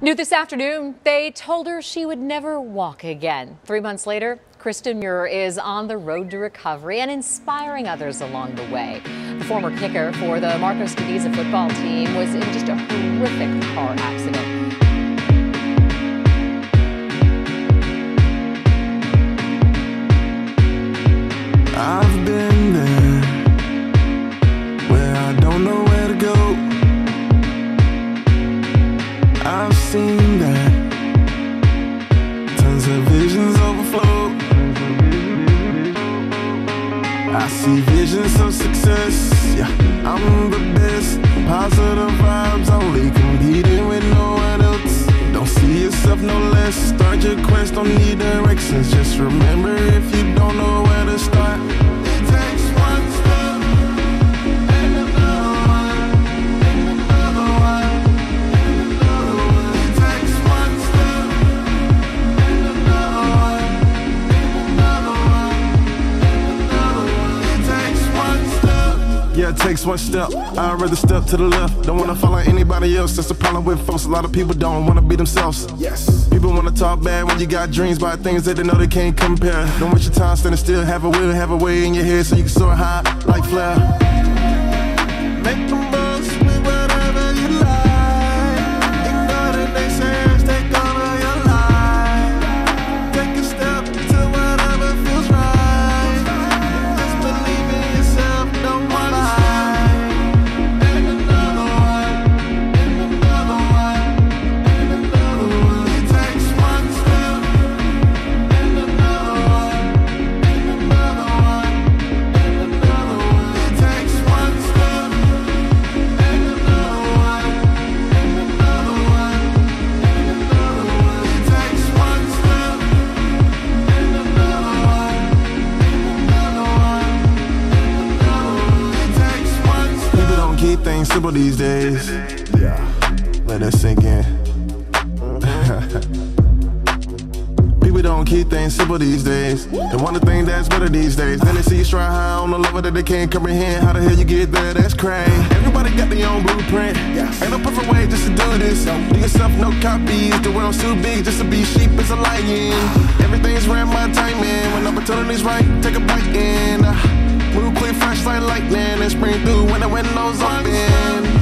New this afternoon, they told her she would never walk again. 3 months later, Krysten Muir is on the road to recovery and inspiring others along the way. The former kicker for the Marquette football team was in just a horrific car accident. I've been there, where I don't know where to go. I've seen that, tons of visions overflow. I see visions of success, yeah, I'm the best. Positive vibes, only competing with no one else. Don't see yourself no less, start your quest, don't need directions. Just remember, if you don't know where to start, it takes one step and another one, and another one, and another one. It takes one step and another one, and another one, and another one. It takes one step. Yeah, it takes one step. I'd rather step to the left. Don't wanna follow anybody else. That's the problem with folks. A lot of people don't wanna be themselves. Yes. People wanna talk bad when you got dreams about things that they know they can't compare. Don't waste your time standing still. Have a will, have a way in your head so you can soar high like Flair. Make the most with whatever you like. Ignore the naysayers, take over your life. Take a step to whatever feels right. Just believe in yourself, don't wanna lie. And another one, and another one, and another one. It takes one step, and another one, and another one, and another one. It takes one step, and another one, and another one, and another one. It takes one step, and another one, and another one, and another one. It takes one step. People don't keep things simple these days. Yeah, let that sink in. People don't keep things simple these days. They want to think that's better these days. Then they see you try high on the level that they can't comprehend. How the hell you get there? That's crazy. Everybody got their own blueprint. Ain't no perfect way just to do this. Do yourself no copies. The world's too big just to be sheep as a lion. Everything's right my timing. When opportunity's right, take a bite in. Move quick, flash like lightning, and spring through when the window's open.